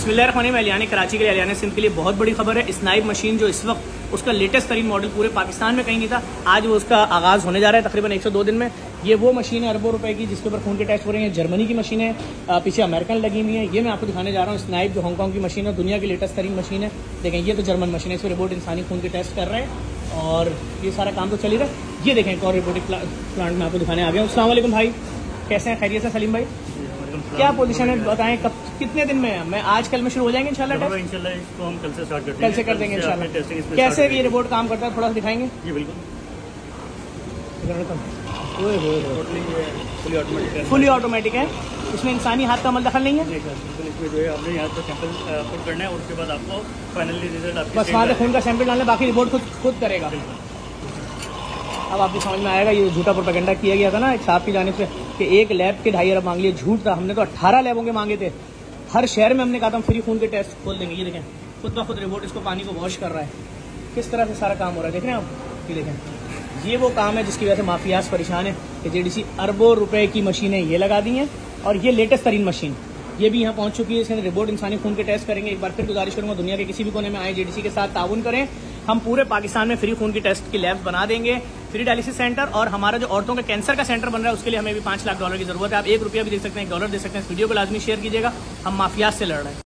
बिस्मिल्लाहिर्रहमानिर्रहीम। कराची के लिए, हरियाणा सिंध के लिए बहुत बड़ी खबर है। स्नाइप मशीन जो इस वक्त उसका लेटेस्ट तरीन मॉडल पूरे पाकिस्तान में कहीं नहीं था, आज वो उसका आगाज़ होने जा रहा है तकरीबन 102 दिन में। ये वो मशीन है अरबों रुपए की जिसके ऊपर खून के टेस्ट हो रहे हैं। जर्मनी की मशीन है, पीछे अमेरिकन लगी हुई है। ये मैं आपको दिखाने जा रहा हूँ स्नाइप जो हांगकॉन्ग की मशीन है, दुनिया की लेटेस्ट तरीन मशीन है। देखें ये तो जर्मन मशीन है, इसमें रोबोट इंसानी खून के टेस्ट कर रहे हैं और ये सारा काम तो चल ही रहा है। ये देखें एक और रोबोटिक प्लांट में आपको दिखाने आ गया हूँ। अस्सलाम वालेकुम भाई, कैसे हैं? खैरियत से सलीम भाई? क्या पोजीशन है बताएं, कब कितने दिन में? मैं आज कल में शुरू हो जाएंगे इंशाल्लाह। इंशाल्लाह इसको हम कल से स्टार्ट करते हैं, कल से कर देंगे इंशाल्लाह। कैसे ये रिपोर्ट काम करता है थोड़ा सा दिखाएंगे? जी बिल्कुल, फुली ऑटोमेटिक है, इसमें इंसानी हाथ का अमल दखल नहीं है। इसमें जो है आपने यहाँ पर सैंपल पुट करना है और उसके बाद आपको फाइनली रिजल्ट आपके बस वहाँ से खून का सैंपल डालना, बाकी रिपोर्ट खुद करेगा। अब आपको समझ में आएगा ये झूठा प्रोपेगेंडा किया गया था ना एक साहब की जानिब से कि एक लैब के 2.5 अरब मांग लिए। झूठ था, हमने तो 18 लैबों के मांगे थे। हर शहर में हमने कहा था हम फ्री खून के टेस्ट खोल देंगे। ये देखें खुद ब खुद रिपोर्ट इसको पानी को वॉश कर रहा है, किस तरह से सारा काम हो रहा है। देख रहे हैं आप, ये देखें ये वो काम है जिसकी वजह से माफियाज परेशान है कि जेडीसी अरबों रुपए की मशीनें ये लगा दी हैं और ये लेटेस्ट तरीन मशीन ये भी यहाँ पहुंच चुकी है। इसके अंदर रिपोर्ट इंसानी खून के टेस्ट करेंगे। एक बार फिर गुजारिश करूंगा दुनिया के किसी भी कोने में आए जेडीसी के साथ ताउन करें। हम पूरे पाकिस्तान में फ्री खून की टेस्ट की लैब्स बना देंगे, फ्री डायलिसिस सेंटर, और हमारा जो औरतों का कैंसर का सेंटर बन रहा है उसके लिए हमें भी $5 लाख की जरूरत है। आप $1 भी दे सकते हैं, $1 दे सकते हैं। इस वीडियो को लाजमी शेयर कीजिएगा, हम माफियाज से लड़ रहे हैं।